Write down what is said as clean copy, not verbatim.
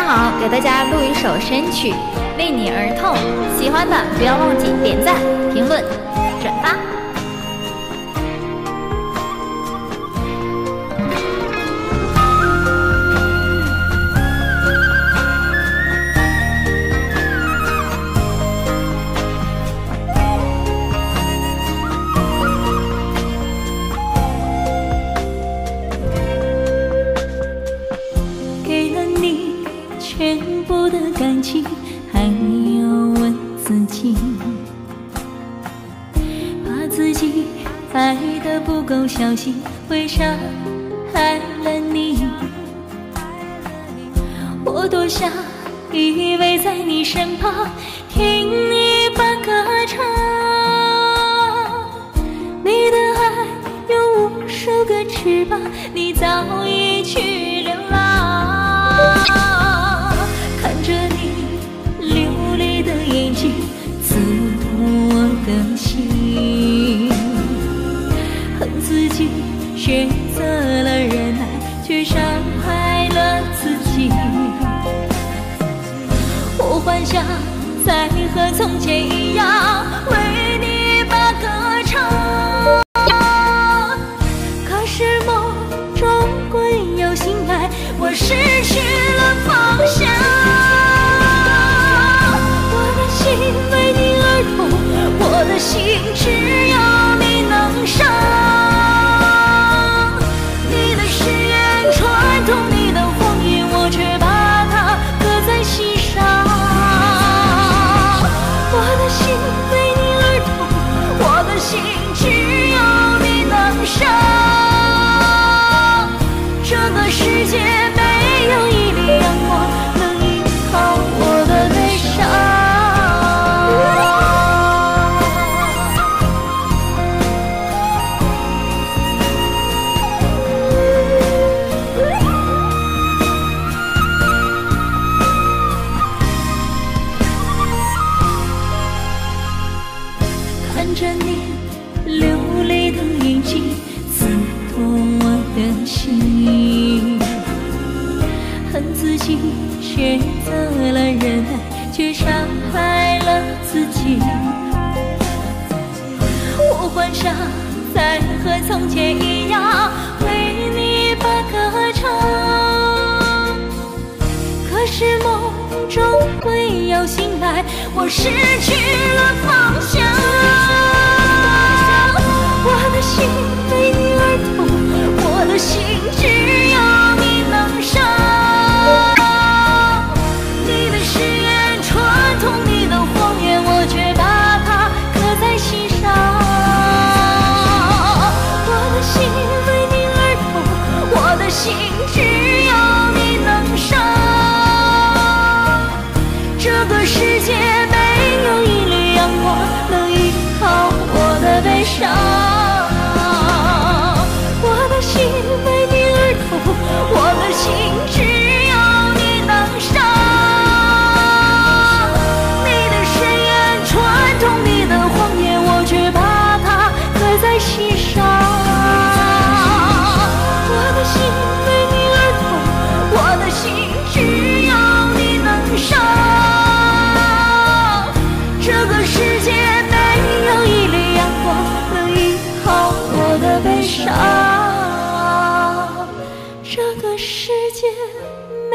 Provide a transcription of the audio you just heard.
好，给大家录一首神曲《为你而痛》，喜欢的不要忘记点赞、评论、转发。 给了你全部的感情，还要问自己，怕自己爱得不够小心，会伤害了你。我多想依偎在你身旁，听你把歌唱。你的爱有无数个翅膀，你早已去流浪。看着你流泪的眼睛，刺痛我的心。恨自己选择了忍耐，却伤害了自己。我幻想再和从前一样，为你把歌唱。可是梦终归有醒来，我失去了方向。我的心为你而痛，我的心只要你能伤。你的誓言传统，你的谎言，我却把它刻在心上。我的心为你而痛，我的心只要你能伤。这个世界没有一粒阳光能依靠我的悲伤。看着你流泪的眼睛，刺痛我的心。恨自己选择了忍耐，却伤害了自己。我幻想再和从前一样，为你把歌唱。可是梦终归要醒来，我失去了方向。我的心为你而痛，我的心只要你能伤。你的誓言传统，你的谎言，我却把它刻在心上。我的心为你而痛，我的心只要你能伤。这个世界没有一缕阳光能依靠我的悲伤。我的心为你而痛，我的心只要你能伤。你的誓言传统，你的谎言，我却把它刻在心上。我的心为你而痛，我的心只要你能伤。这个世界没有一缕阳光能依靠我的悲伤。这个世界